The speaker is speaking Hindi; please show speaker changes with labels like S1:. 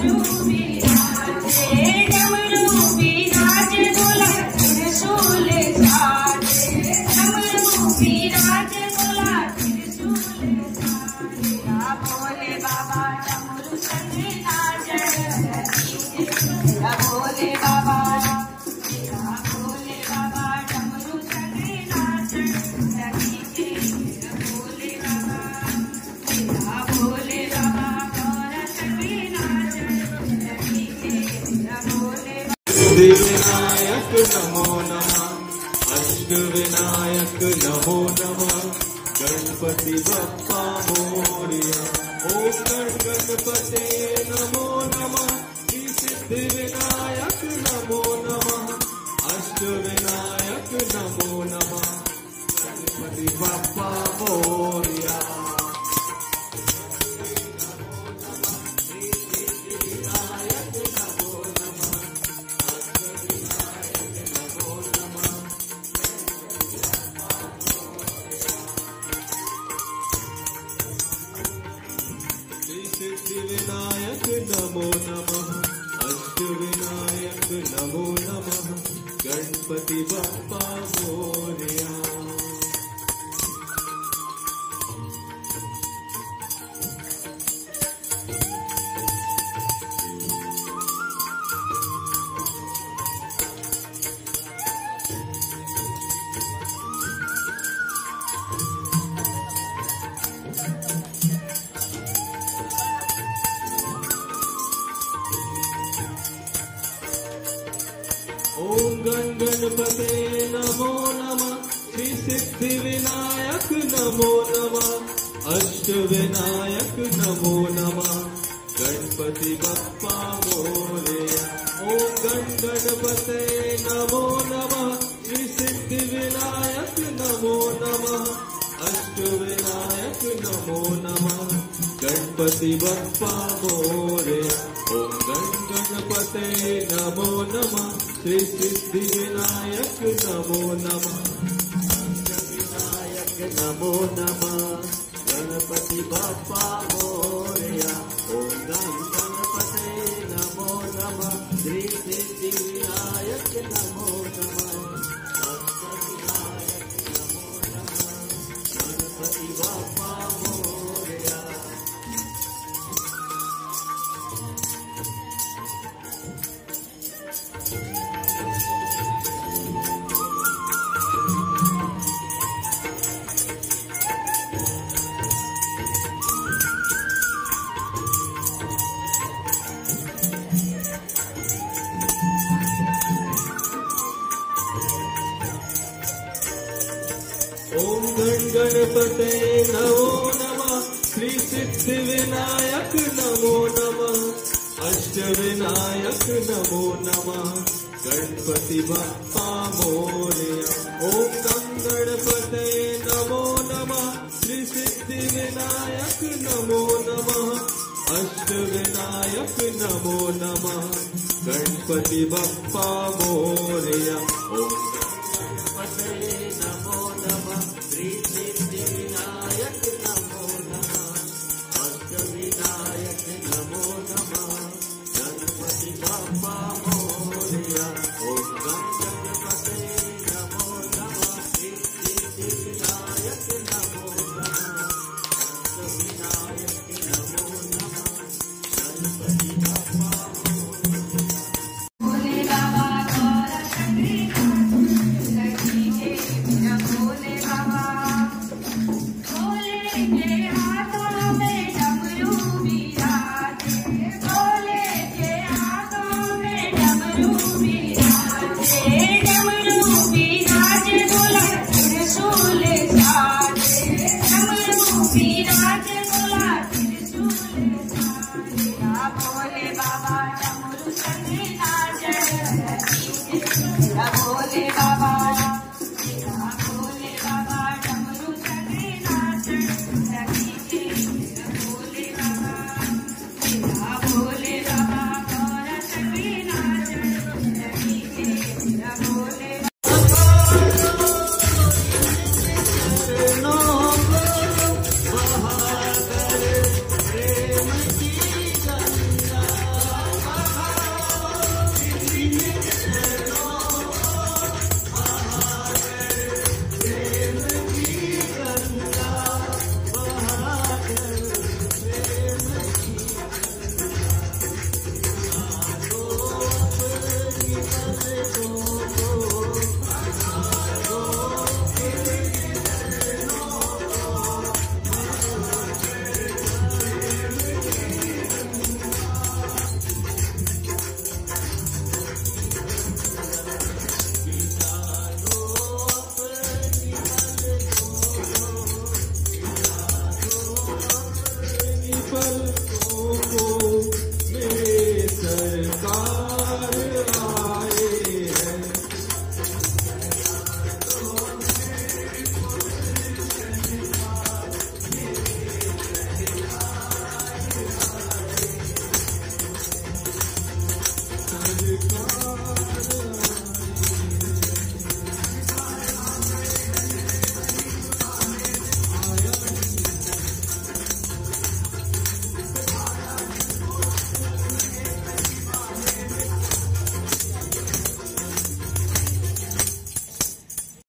S1: विनायक नमो नमः, अष्टविनायक नमो नमः, गणपति बप्पा मोरया। ओम गणपते नमो नमः, श्री सिद्धि विनायक नमो नमः, अष्टविनायक नमो नमः, गणपति बप्पा मोरया। विनायक नमो नमः, अष्टविनायक नमो नमः, गणपति बप्पा मोरया। ओम गणपते नमो नमः, श्री सिद्धि विनायक नमो नमः, अष्टविनायक नमो नमः, गणपति बप्पा मोरया। ओम गणपते नमो नमः, श्री सिद्धि विनायक नमो नमः, अष्टविनायक नमो नमः, गणपति बप्पा मोरया। ओम गणपते नमो नमः, श्री सिद्धि विनायक नमो नमः, विनायक नमो नमः, गणपति बप्पा मोरया। ओम गणपते नमो नमः, श्री सिद्धि विनायक नमो नमः, अष्टविनायक नमो नमः, गणपति बप्पा मोरया। ओम गणपते नमो नमः, श्री सिद्धि विनायक नमो नमः, अष्टविनायक नमो नमः, गणपति बप्पा मोरया। ओम गणपते नमो नमः, श्री सिद्धि विनायक नमो नमः, अष्टविनायक नमो नमः, गणपति बप्पा मोरया। ओम गणपते नमो नमः, श्री सिद्धि विनायक नमो नमः, अष्टविनायक नमो नमः, गणपति बप्पा मोरया। ओम गणपते नमो नमः, श्री सिद्धि विनायक नमो नमः, अष्टविनायक नमो नमः, गणपति बप्पा मोरया।
S2: भोले बाबा गौर शक्ति लक्ष्मी के भोले बाबा, भोले के हाथों में डमरू बिराजे, भोले के हाथों में डमरू बिराजे, डमरू बिराजे बोला त्रिशूल साजे, डमरू बिराजे बोला त्रिशूल साजे। भोले बाबा डमरू संगे